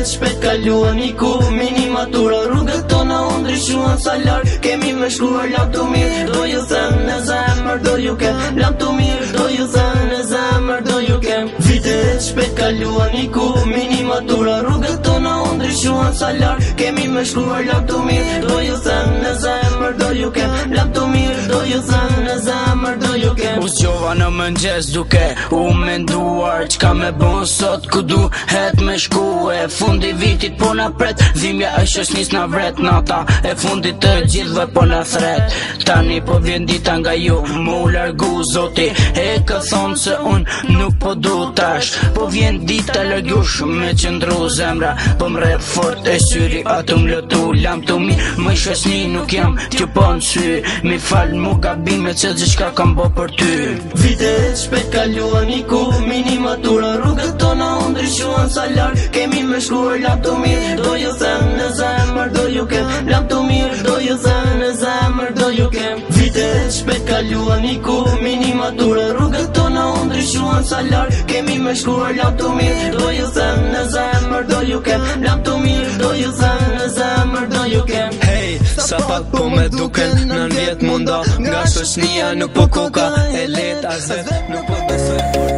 shpet kaluan i ku minimatura. Rrugët tona u ndryshuan sa larg, kemi me shkruar lam të mirë. Do ju them në zemër do ju kem, lam të mirë. Do ju them në zemër do ju kem. Vitet shpet kaluan i ku minimatura. Rrugët tona u ndryshuan sa larg, kemi me shkruar lam të mirë. Do ju them në zemër do ju kem, lam të mirë. Do ju them në zemër do ju kem. U zgjova në mëngjes duke u menduar çka me bon sot, ku duhet me shku. E fundi vitit po na pret, dhimbja është nis na vret. Nata e fundit të gjithëve po na thret. Tani po vjen dita nga ju mu largu zoti. E ka thonë se unë nuk po du tash, po vjen dita largush me qëndru zemra. Po mre fort e syri atë mlëtu lam të mi. Më shesni nuk jam t'ju po në sy. Mi fal mu gabimet se gjithka kam bo për ty. Vitet shpet kaluan i ku minimatura. Rrugët tona u ndryshuan sa larg, kemi me shkruar lam të mirë. Do ju them në zemër do ju kem, lam të mirë. Do ju them në zemër do ju kem. Vitet shpet kaluan i ku minimatura. Rrugët tona u ndryshuan sa larg, kemi me shkruar lam të mirë. Do ju them në zemër do ju kem, lam të mirë. Do ju them në zemër do ju kem. Hey, sa pak po me duken, në vjet munda, nga shoqnia nuk po koka e let as vet, nuk po besoj fort.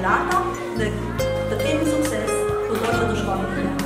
larta dhe të kemi sukses ku do të shkojmë në jetë.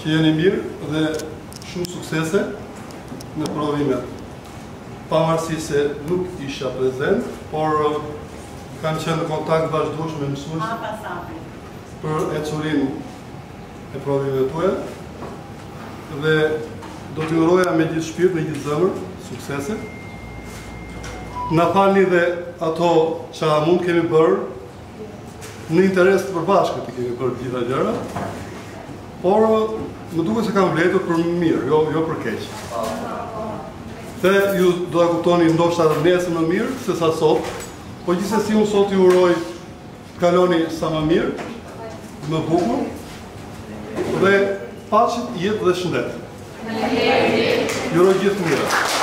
që jeni mirë dhe shumë suksese në provimet. Pavarësisht se nuk isha prezent, por kam qenë në kontakt vazhdues me mësues për ecurinë e provimeve tuaja dhe do t'ju uroja me gjithë shpirt, me gjithë zemër, suksese. Na falni dhe ato që mund kemi bërë në interes të përbashkët i kemi bërë gjitha gjëra, por më duket se kam vlerëtur për mirë, jo për keq. Dhe ju do ta kuptoni ndoshta nesër më mirë se sa sot, po gjithsesi unë sot ju uroj të kaloni sa më mirë, më bukur dhe paqe, jetë dhe shëndet. Ju uroj gjithë mirë.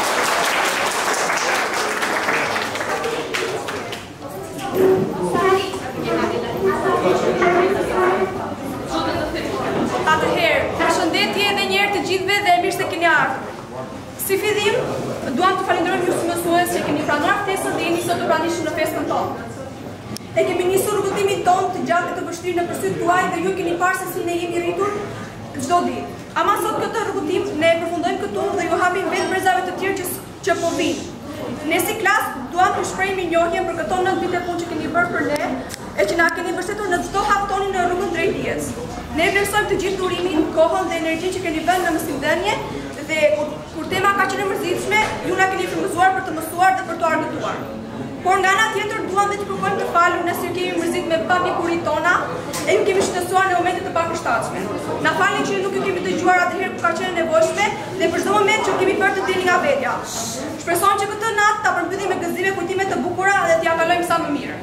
Atëherë, përshëndetje edhe një herë të gjithëve dhe mirë se keni ardhur. Si fillim, duam të falenderojmë ju si mësues që keni pranuar ftesën dhe jeni sot të pranishëm në festën tonë. E kemi nisur rrugëtimin tonë të gjatë të vështirë në përsyt tuaj dhe ju keni parë se si ne jemi rritur çdo ditë. Ama sot këtë rrugëtim ne e përfundojmë këtu dhe ju hapim vetë brezave të tjerë që po vinë. Ne si klasë duam të shprehim njohjen për këto 9 vite punë që keni bërë për ne e që na keni mbështetur në çdo hap toni në rrugën drejt dijes. Ne vlerësojmë të gjithë durimin, kohën dhe energjinë që keni vënë në mësimdhënie dhe kur tema ka qenë e mërzitshme, ju na keni frymëzuar për të mësuar dhe për të argëtuar. Por nga ana tjetër duam dhe të kërkojmë të falur nëse kemi mërzit me pamikuritë tona e ju kemi shqetësuar në momente të papërshtatshme. Na falni që nuk ju kemi dëgjuar atëherë kur ka qenë nevojshme dhe për çdo moment që kemi bërë të dilni nga vetja. Shpresojmë që këtë natë ta përmbyllim me gëzime, kujtime të bukura dhe t'ja kalojmë sa më mirë.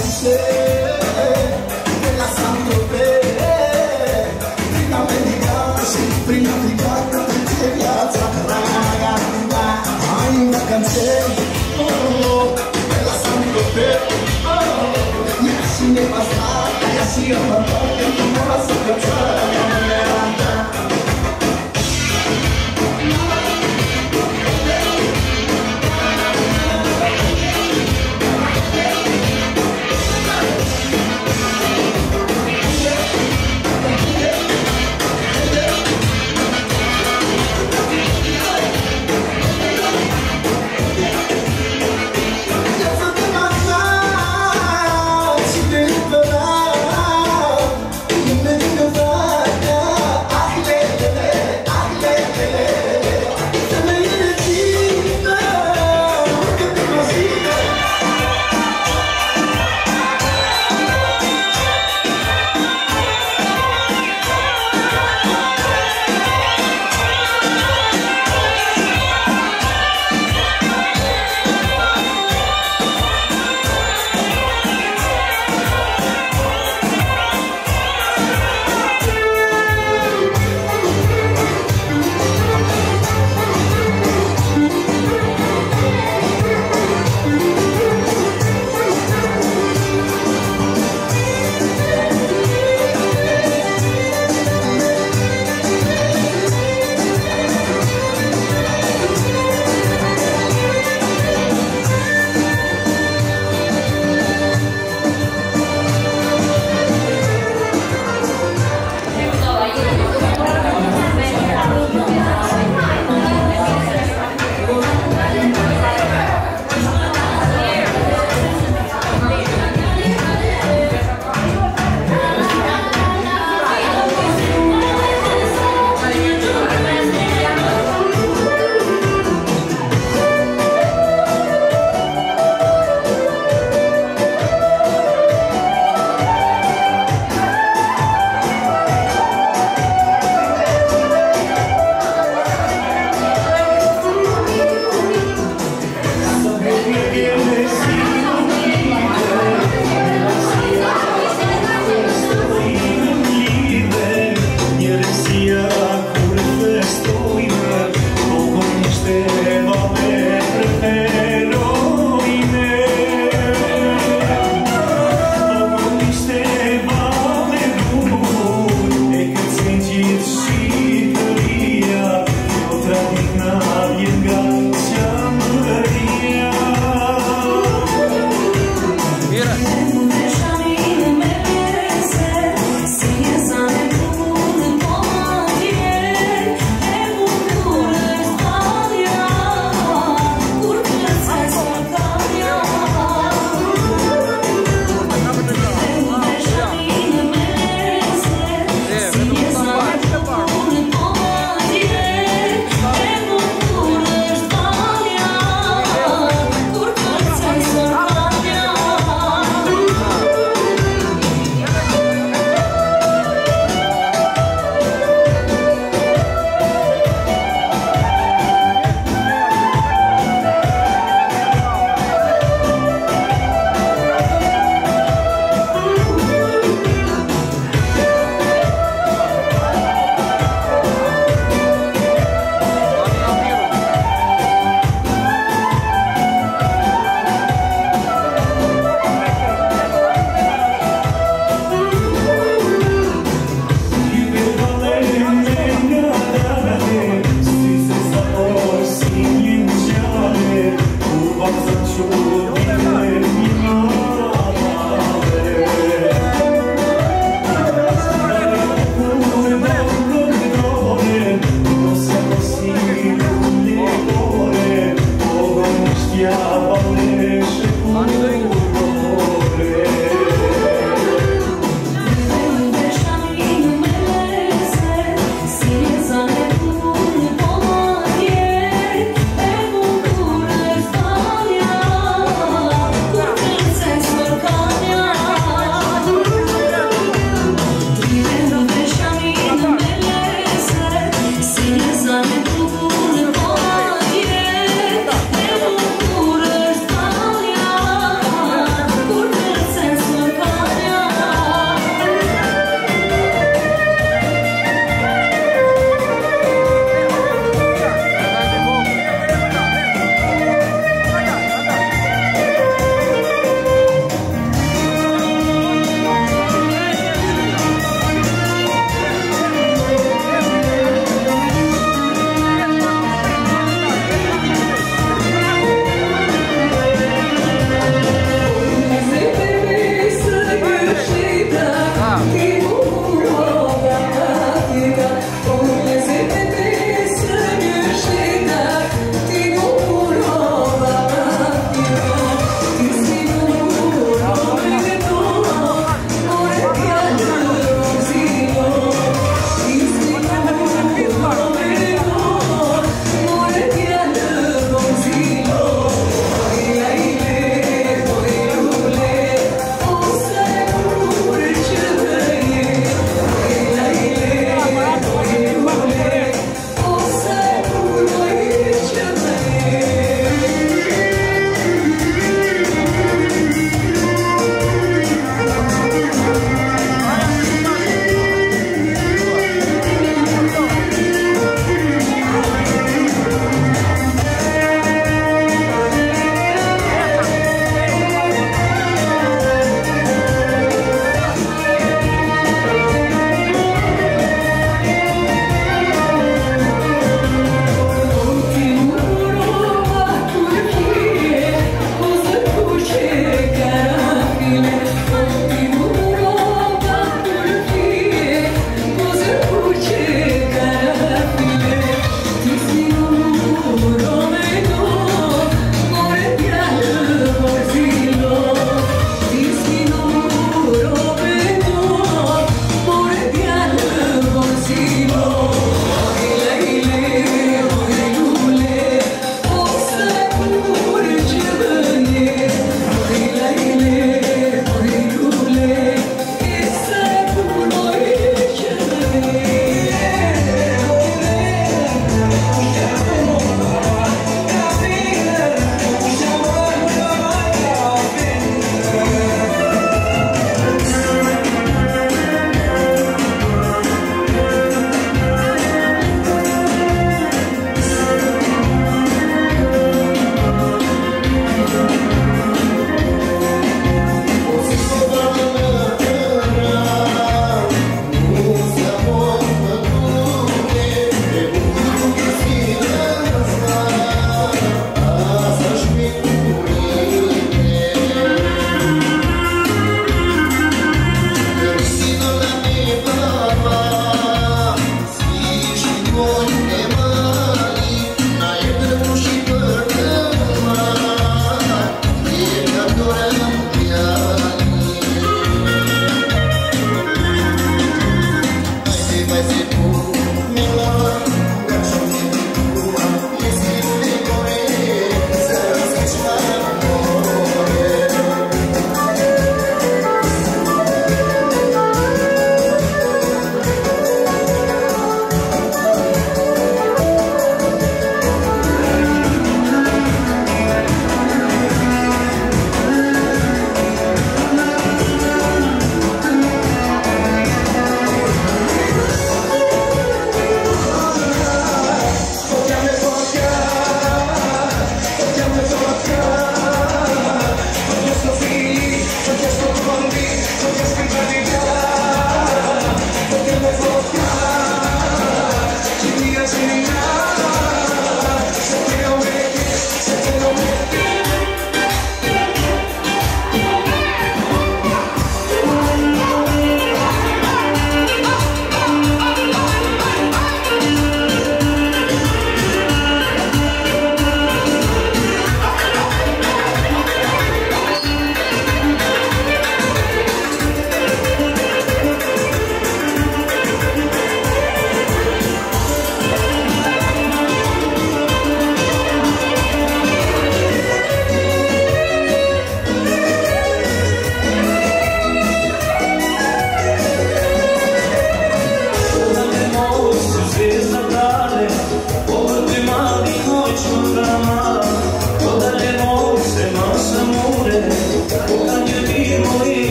paese della Saint-Tropez, prima americana, sì, prima africana, che piazza, raga, hai una canzone, della Saint-Tropez, y así me pasaba, y así me pasaba, que no me vas a cansar,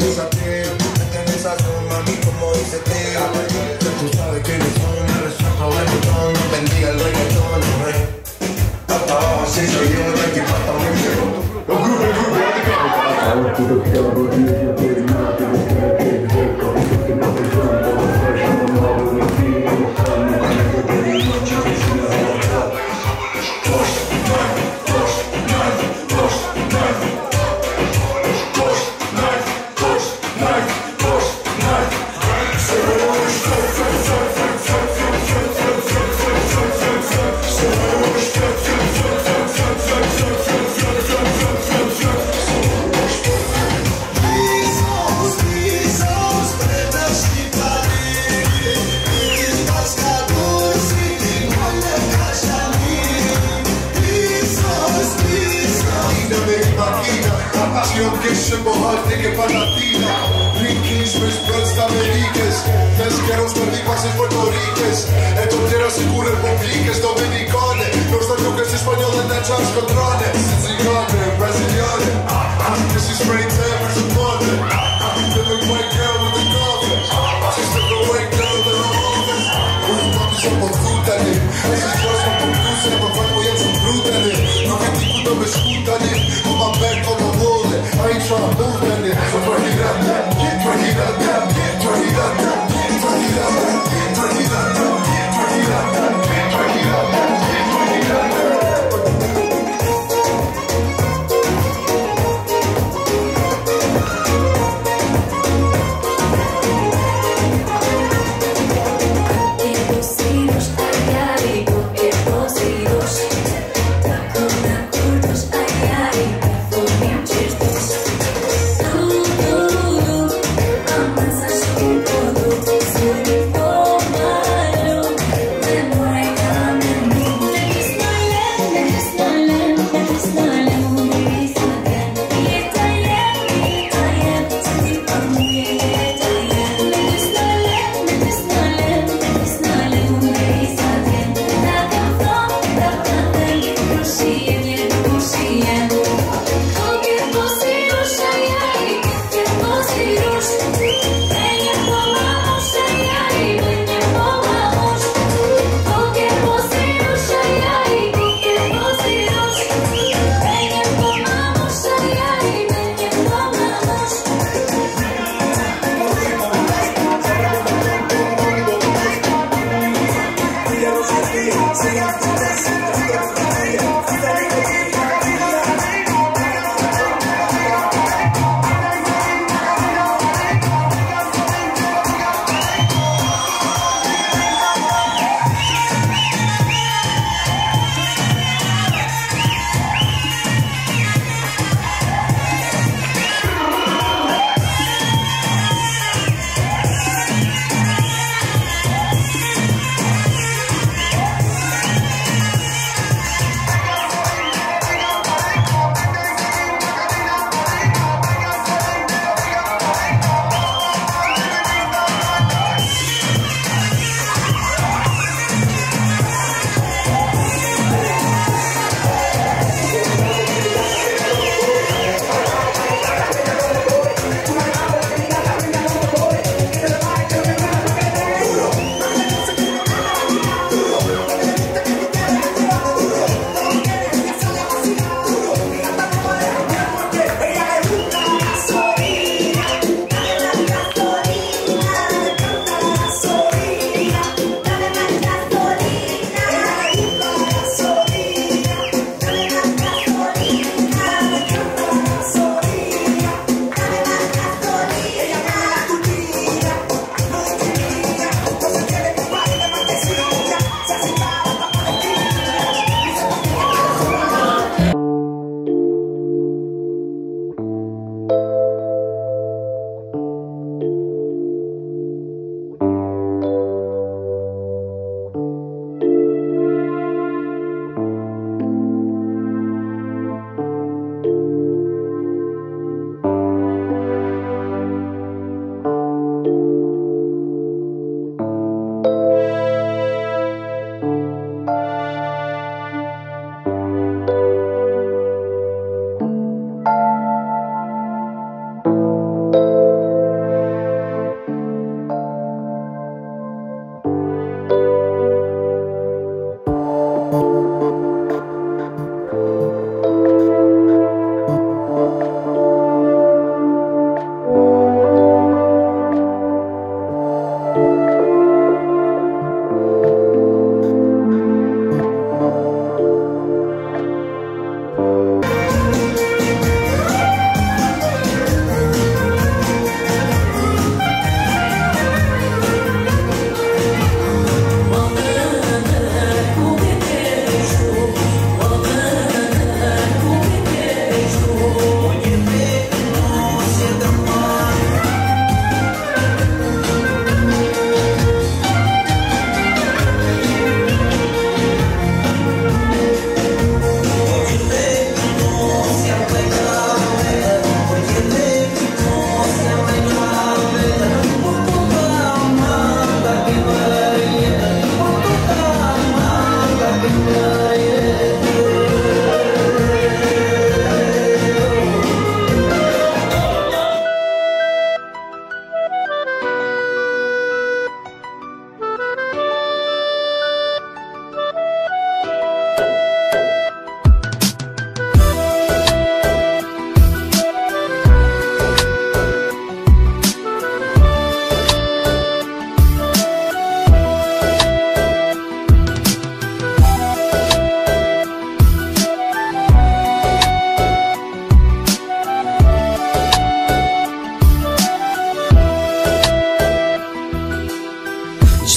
gracias a ti. Me tienes a tu mami como dice ti. Tú sabes que no son, me resuelto el botón. Bendiga el reggaetón, rey. Hasta abajo así soy yo, no hay que pasar muy bien. Ciągniesz bohaty, que palatina Rinkis, mis plans d'Ameriques Desqueros perdipases puertoriques Etonteras y cures publiques Dominicanes Los taluques españoles de chas controles Sicilianes, brasilianes This is spray tan, there's a mother Living white girl with a coffin She's the white girl with a office Papi somos frutali This is just for produce Ma fanno io sono frutali Non che ti puto me scutali Come a back on the wall I ain't tryna move that nigga, so turn it up, turn it up, turn it up, turn it up, turn it up, turn it up, turn it up, turn it up.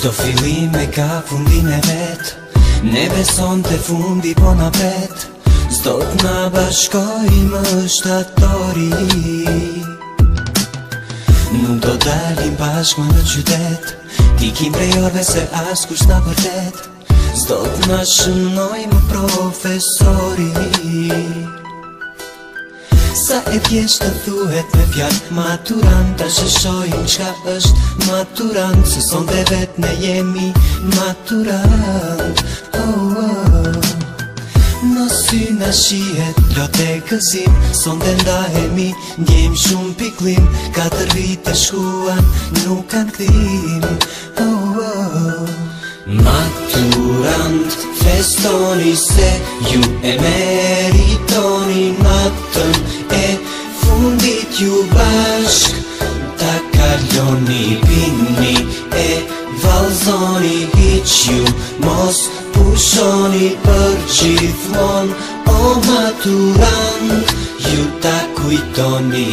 Çdo fillim e ka fundin e vet, ne beson të fundi po na vet, s'do t'na bashkoj më shtatori. Nuk do dalim bashkë më në qytet, t'ikim prej orve se askush na vërtet, s'do t'na shënoj më profesori. Sa e thjesht të thuhet me fjall maturant, ta shëshojmë qka është maturant, se son dhe vet ne jemi maturant. Në sy na shihet plot e gëzim, son dhe ndahemi, ndjem shumë piklim, 4 vite shkuan, nuk kanë kthim. Maturant, festoni se ju e meritoni natën e fundit ju bashk, ta kaloni, pini e valzoni, hiq ju mos pushoni për gjithmon, o maturant, ju ta kujtoni.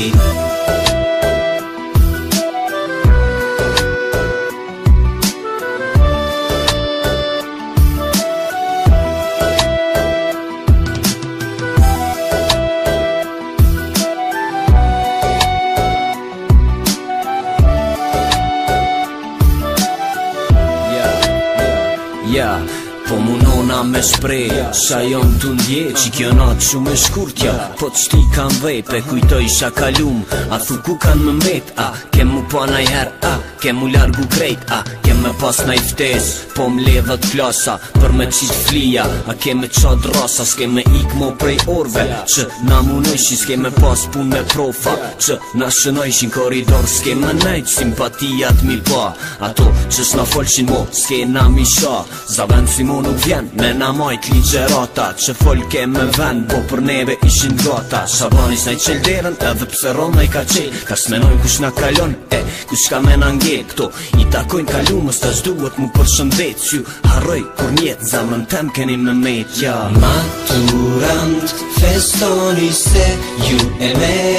Po munona me shprej, sa jom t'u ndje, që kjo natë shumë e shkurtja, po t'shti kam vejpe, kujtoj isha kalum, a thu ku kanë më mbet, kem mu pa najher, kem mu largu krejt, kem me pas naj ftes, po m'ledhët flasa, për me qit flija, kem me qad rasa, s'ke me ik mo prej orve, që na munojshin, s'ke me pas pun me profa, që na shënojshin koridor, s'ke me nejt simpatijat mil pa, ato që s'na folshin mo, s'ke na misha, zavend si mo nuk vjen, me na majt ligjerata, që folke me ven, po për neve ishin gata, Shabanis na i qelderën, edhe pse rona i ka qel, ka s'menojnë kush na kalon, kush ka me na nge, këto i takojnë kalumës, ta shduhet mu përshëndet, që harroj kur njetë, zamën tem keni me metja. Maturant, festoni se ju e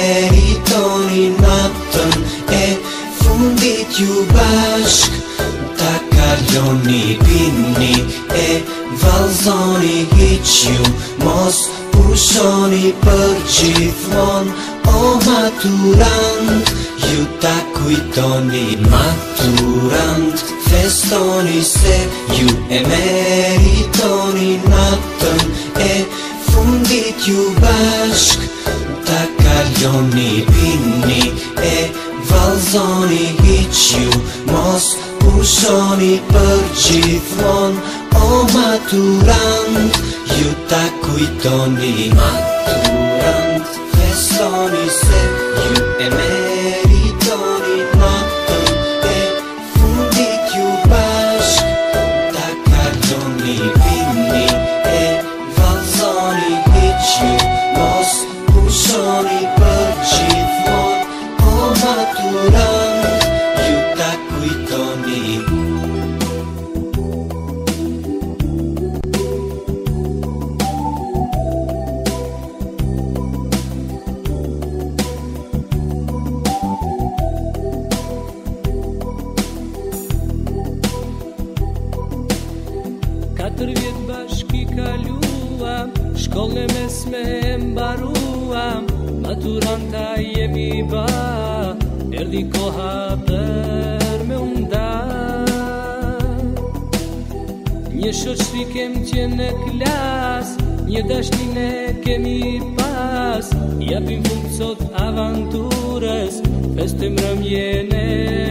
meritoni natën e fundit ju bashk, ta kaloni, pini e valzoni, hiq ju mos pushoni për gjithmon, o maturant, ju ta kujtoni. Maturant, festoni se ju e meritoni natën e fundit ju bashk, ta kaloni, pini e valzoni, hiq ju mos pushoni për gjithmon, o maturant, ju ta kujtoni. Maturant, festoni se ju e meritoni natën e fundit ju bashk, ta kaloni, pini e valzoni, hiq ju mos pushoni për gjithmon, o maturant, ju ta kujtoni. Shkollën e mesme e mbaruam, maturanta jemi ba, erdi koha për me unda. Një shoqëri kem qenë në klas, një dashnine kemi pas, japim fund sot avanturës, festojmë rëmjen e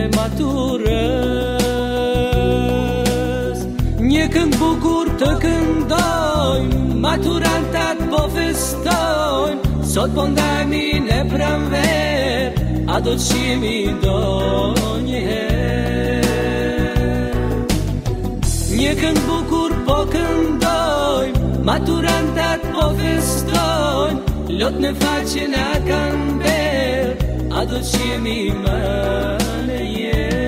maturës. Një këngë bukur të këndojmë, maturantat po festojnë, sot po ndajmi në pranver, a do t'shimi do njëher. Një këngë bukur po këndojmë, maturantat po festojnë, lot në faqe na kanë ber, a do t'shimi më në jetë.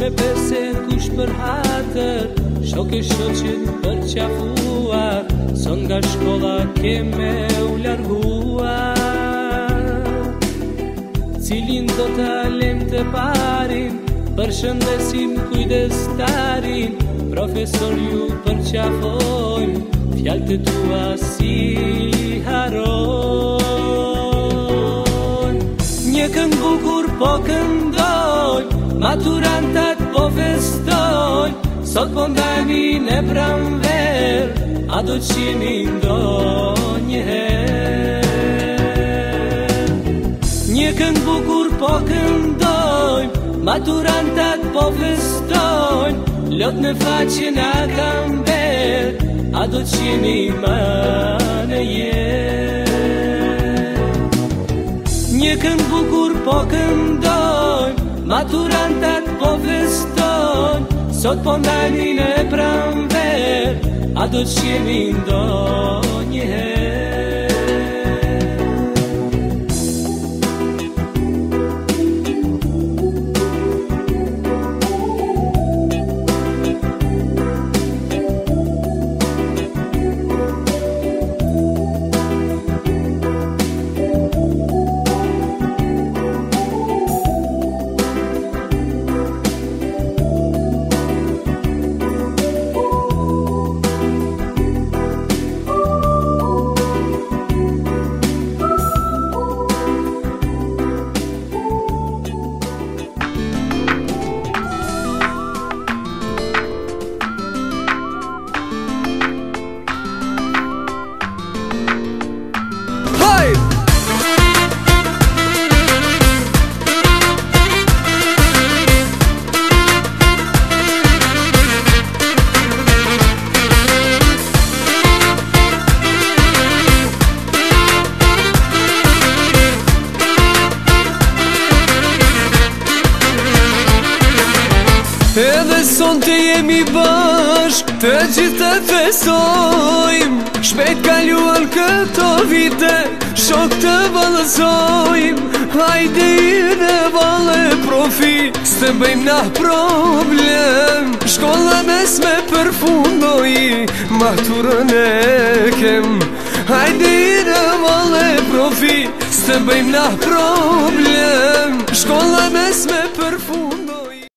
me pese kush për hatër, shok e shoqet për qafuar, son nga shkolla keme u larguar. Cilin do t'alem të parin, për shëndesim kujdestarin, profesor ju për qafojnë, fjallë të tua si harojnë. Një këngë bukur po këndojnë, maturantat po festojnë, sot po ndajmi në pranver, a do qemi ndonjëherë. Një këngë bukur po këndojnë, maturantat po festojnë, lot në faqen a kam ber, a do qemi ma në jetë. Një këngë bukur po këndojnë, maturantat po festojnë, sot po ndajmi në pranver, a do qemi ndonjëherë. Edhe son të jemi bashk, të gjithë të fesojmë, shpejt kaluan këto vite, shok të valëzojmë. Hajde i në vale profi, s'të bëjmë na problem, shkolla mesme përfundoj, maturën e kem. Hajde i në vale profi, s'të bëjmë na problem, shkolla mesme përfundoj.